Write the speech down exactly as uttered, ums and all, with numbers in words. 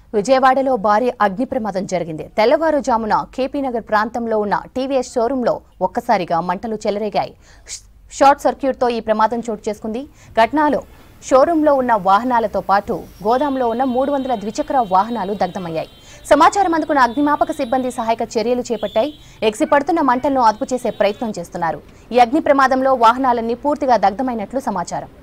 విజయవాడలో భారీ అగ్ని ప్రమాదం జరిగింది. తెల్లవారుజామున కేపీ నగర్ ప్రాంతంలో ఉన్న టీవీఎస్ షోరూంలో ఒక్కసారిగా మంటలు చెలరేగాయి. షార్ట్ సర్క్యూట్తో ఈ ప్రమాదం చోటు చేసుకుంది. ఘటనలో షోరూంలో ఉన్న వాహనాలతో పాటు గోదాంలో ఉన్న మూడు వందల ద్విచక్ర వాహనాలు దగ్ధమయ్యాయి. సమాచారం అందుకున్న అగ్నిమాపక సిబ్బంది సహాయక చర్యలు చేపట్టాయి. ఎగిసిపడుతున్న మంటలను అదుపు చేసే ప్రయత్నం చేస్తున్నారు. ఈ అగ్ని ప్రమాదంలో వాహనాలన్నీ పూర్తిగా దగ్ధమైనట్లు సమాచారం.